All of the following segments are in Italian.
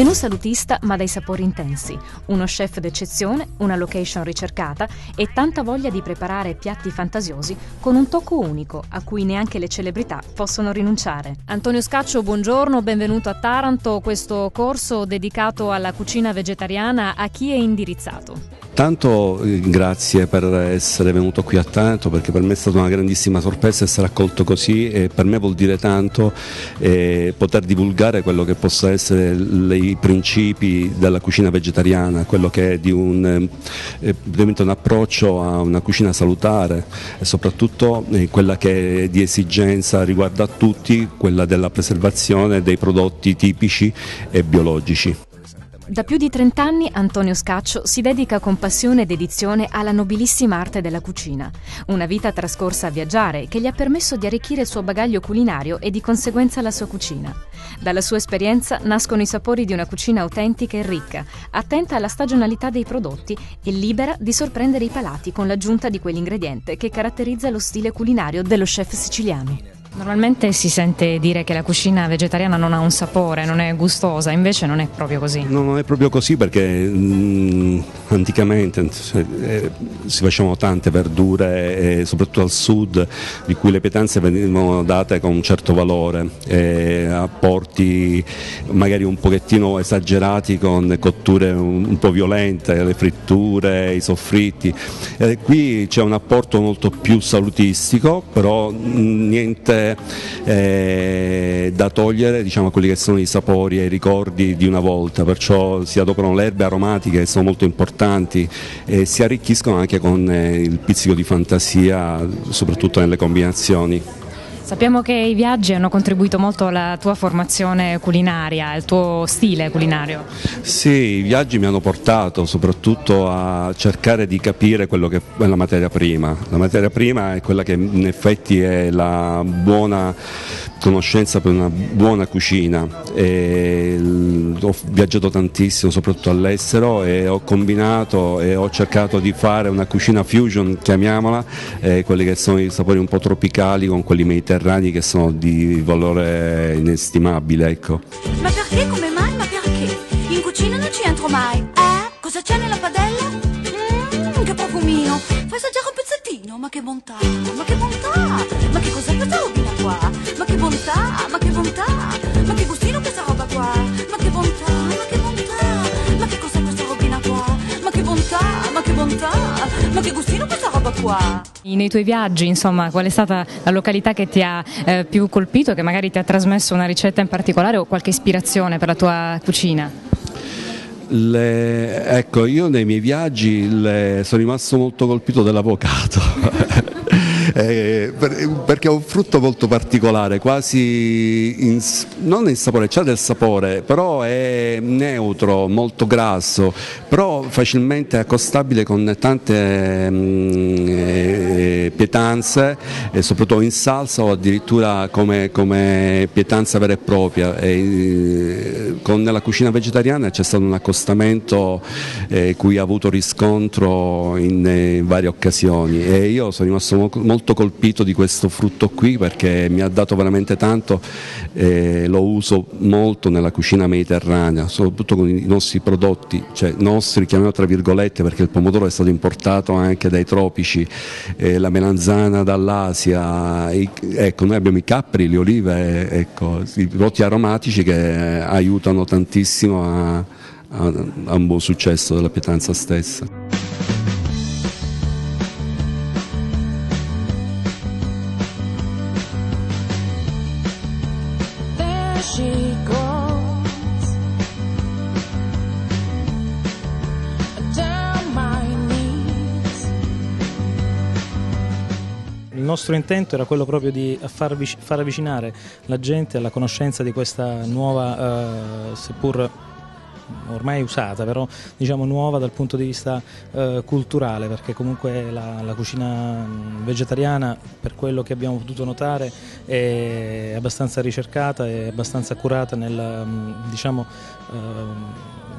Menù salutista ma dai sapori intensi, uno chef d'eccezione, una location ricercata e tanta voglia di preparare piatti fantasiosi con un tocco unico a cui neanche le celebrità possono rinunciare. Antonio Scaccio, buongiorno, benvenuto a Taranto. Questo corso dedicato alla cucina vegetariana a chi è indirizzato? Tanto grazie per essere venuto qui a Taranto, perché per me è stata una grandissima sorpresa essere accolto così, e per me vuol dire tanto poter divulgare quello che possa essere i principi della cucina vegetariana, quello che è di un approccio a una cucina salutare e soprattutto quella che è di esigenza riguarda a tutti, quella della preservazione dei prodotti tipici e biologici. Da più di 30 anni Antonio Scaccio si dedica con passione e dedizione alla nobilissima arte della cucina. Una vita trascorsa a viaggiare che gli ha permesso di arricchire il suo bagaglio culinario e di conseguenza la sua cucina. Dalla sua esperienza nascono i sapori di una cucina autentica e ricca, attenta alla stagionalità dei prodotti e libera di sorprendere i palati con l'aggiunta di quell'ingrediente che caratterizza lo stile culinario dello chef siciliano. Normalmente si sente dire che la cucina vegetariana non ha un sapore, non è gustosa, invece non è proprio così. No, non è proprio così, perché anticamente si facevano tante verdure, soprattutto al sud, di cui le pietanze venivano date con un certo valore, apporti magari un pochettino esagerati con cotture un po' violente, le fritture, i soffritti. Qui c'è un apporto molto più salutistico, però niente da togliere, diciamo, a quelli che sono i sapori e i ricordi di una volta, perciò si adoperano le erbe aromatiche che sono molto importanti e si arricchiscono anche con il pizzico di fantasia, soprattutto nelle combinazioni. Sappiamo che i viaggi hanno contribuito molto alla tua formazione culinaria, al tuo stile culinario. Sì, i viaggi mi hanno portato soprattutto a cercare di capire quello che è la materia prima. La materia prima è quella che in effetti è la buona conoscenza per una buona cucina. Ho viaggiato tantissimo, soprattutto all'estero, e ho combinato e ho cercato di fare una cucina fusion, chiamiamola, quelli che sono i sapori un po' tropicali con quelli mediterranei che sono di valore inestimabile, ecco. Ma perché? Come mai? Ma perché? In cucina non ci entro mai. Cosa c'è nella padella? Che profumino! Fai assaggiare un pezzettino, ma che bontà! Ma che bontà! Ma che cos'è questa robina qua? Ma che bontà! Ma che bontà! Ma che gustino questa roba qua! Ma che bontà! Ma che bontà! Ma che cos'è questa robina qua? Ma che bontà! Ma che bontà! Ma che gustino questa roba qua! Nei tuoi viaggi, insomma, qual è stata la località che ti ha più colpito, che magari ti ha trasmesso una ricetta in particolare o qualche ispirazione per la tua cucina? Ecco, io nei miei viaggi sono rimasto molto colpito dell'avocado. Perché è un frutto molto particolare, quasi non il sapore, c'è del sapore, però è neutro, molto grasso, però facilmente accostabile con tante pietanze, soprattutto in salsa o addirittura come pietanza vera e propria. Con la cucina vegetariana c'è stato un accostamento cui ha avuto riscontro in varie occasioni, e io sono rimasto molto colpito di questo frutto qui, perché mi ha dato veramente tanto, lo uso molto nella cucina mediterranea, soprattutto con i nostri prodotti, cioè nostri, chiamiamo tra virgolette, perché il pomodoro è stato importato anche dai tropici, la melanzana dall'Asia, ecco, noi abbiamo i capperi, le olive, ecco, i prodotti aromatici che aiutano tantissimo a un buon successo della pietanza stessa. Il nostro intento era quello proprio di far avvicinare la gente alla conoscenza di questa nuova, seppur ormai usata, però diciamo nuova dal punto di vista culturale, perché comunque la cucina vegetariana, per quello che abbiamo potuto notare, è abbastanza ricercata e abbastanza accurata nel, diciamo,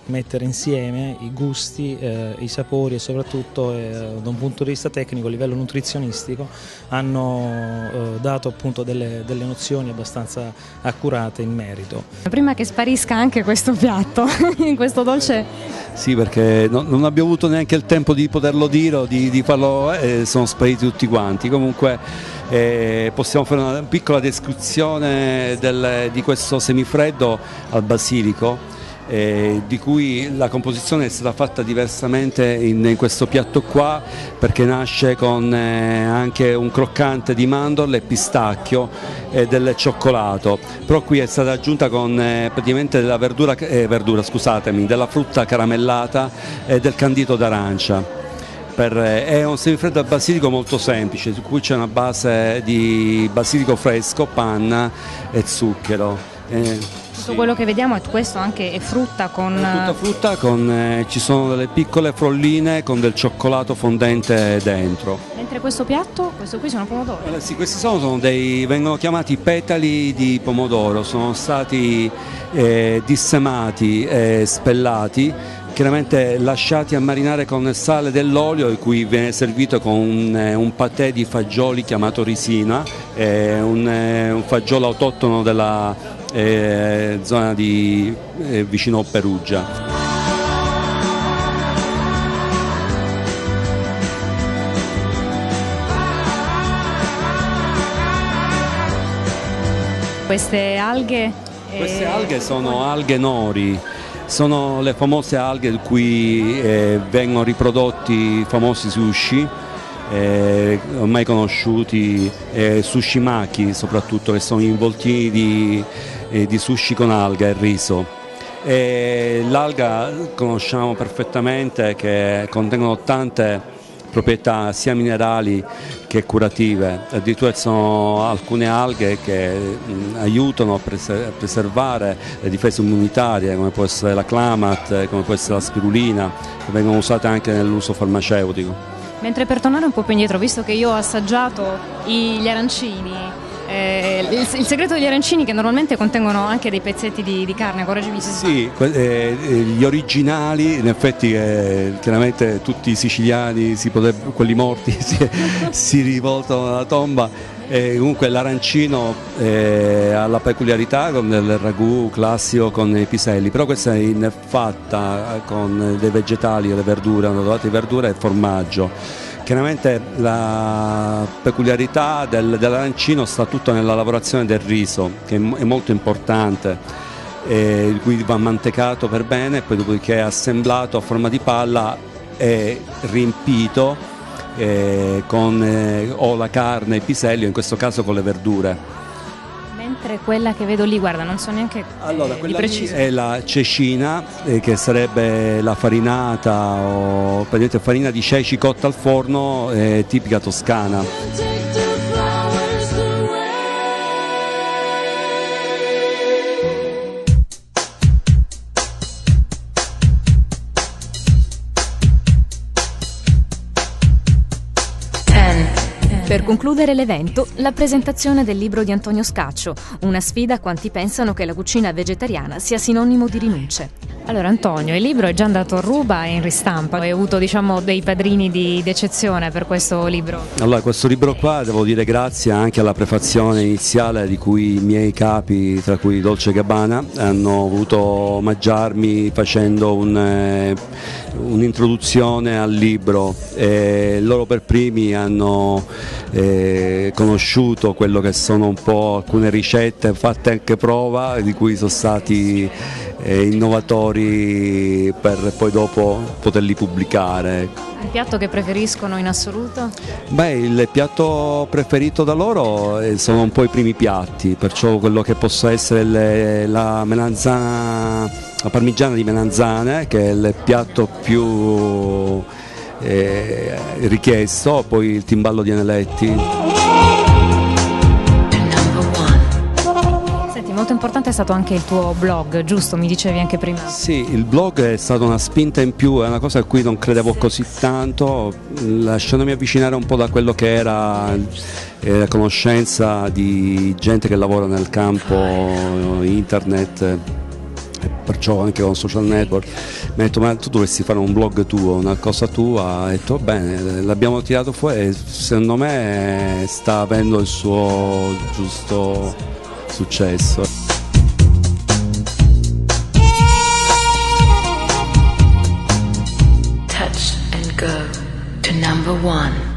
mettere insieme i gusti, i sapori e soprattutto da un punto di vista tecnico, a livello nutrizionistico, hanno dato appunto delle nozioni abbastanza accurate in merito. Prima che sparisca anche questo piatto, in questo dolce. Sì, perché non abbiamo avuto neanche il tempo di poterlo dire o di farlo, sono spariti tutti quanti. Comunque possiamo fare una piccola descrizione di questo semifreddo al basilico, di cui la composizione è stata fatta diversamente in questo piatto qua, perché nasce con anche un croccante di mandorle, pistacchio e del cioccolato, però qui è stata aggiunta con praticamente della della frutta caramellata e del candito d'arancia. È un semifreddo al basilico molto semplice, su cui c'è una base di basilico fresco, panna e zucchero. Tutto quello che vediamo è questo, anche è frutta con... È tutta frutta, ci sono delle piccole frolline con del cioccolato fondente dentro. Mentre questo piatto, questo qui sono pomodori? Sì, questi vengono chiamati petali di pomodoro, sono stati dissemati e spellati, chiaramente lasciati a marinare con il sale dell'olio, e cui viene servito con un patè di fagioli chiamato risina, un fagiolo autoctono della zona di vicino Perugia. Queste alghe? Queste alghe sono alghe nori, sono le famose alghe di cui vengono riprodotti i famosi sushi, ormai conosciuti, sushi maki soprattutto, che sono involtini di sushi con alga e riso. L'alga conosciamo perfettamente, che contengono tante proprietà sia minerali che curative, addirittura ci sono alcune alghe che aiutano a preservare le difese immunitarie, come può essere la clamat, come può essere la spirulina, che vengono usate anche nell'uso farmaceutico. Mentre, per tornare un po' più indietro, visto che io ho assaggiato gli arancini, il segreto degli arancini, che normalmente contengono anche dei pezzetti di carne, correggimi se sbaglio. Sì, gli originali, in effetti chiaramente tutti i siciliani, quelli morti, si rivoltano alla tomba. Comunque l'arancino ha la peculiarità con il ragù classico con i piselli, però questa è fatta con dei vegetali, le verdure, una dotata di verdura e formaggio. Chiaramente la peculiarità dell'arancino sta tutta nella lavorazione del riso, che è molto importante, di cui va mantecato per bene, e poi dopodiché è assemblato a forma di palla e riempito con o la carne, il pisello, in questo caso con le verdure. Mentre quella che vedo lì, guarda, non so neanche di preciso. È la cecina, che sarebbe la farinata, o praticamente farina di ceci cotta al forno, tipica toscana. Per concludere l'evento, la presentazione del libro di Antonio Scaccio, una sfida a quanti pensano che la cucina vegetariana sia sinonimo di rinunce. Allora Antonio, il libro è già andato a ruba e in ristampa, hai avuto dei padrini d'eccezione per questo libro? Allora, questo libro qua, devo dire grazie anche alla prefazione iniziale, di cui i miei capi, tra cui Dolce Gabbana, hanno voluto omaggiarmi facendo un'introduzione al libro. Loro per primi hanno conosciuto quello che sono un po' alcune ricette fatte anche prova, di cui sono stati innovatori per poi dopo poterli pubblicare. Il piatto che preferiscono in assoluto? Beh, il piatto preferito da loro sono un po' i primi piatti, perciò quello che possa essere la parmigiana di melanzane, che è il piatto più richiesto, poi il timballo di aneletti. Molto importante è stato anche il tuo blog, giusto? Mi dicevi anche prima. Sì, il blog è stata una spinta in più, è una cosa a cui non credevo così tanto, lasciandomi avvicinare un po' da quello che era la conoscenza di gente che lavora nel campo internet. perciò anche con social network mi ha detto ma tu dovresti fare un blog tuo, una cosa tua, ho detto va bene, l'abbiamo tirato fuori e secondo me sta avendo il suo giusto successo. Touch and go to number 1.